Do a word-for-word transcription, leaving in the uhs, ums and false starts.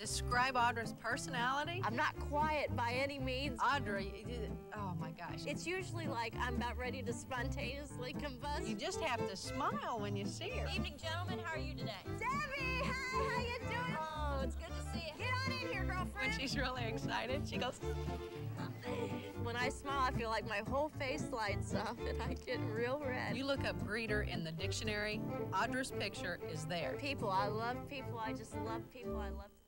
Describe Audra's personality? I'm not quiet by any means. Audra, oh my gosh. It's usually like I'm about ready to spontaneously combust. You just have to smile when you see her. Evening, gentlemen. How are you today? Debbie, hi, how you doing? Oh, it's good to see you. Get on in here, girlfriend. When she's really excited, she goes. When I smile, I feel like my whole face lights up and I get real red. You look up greeter in the dictionary, Audra's picture is there. People, I love people. I just love people. I love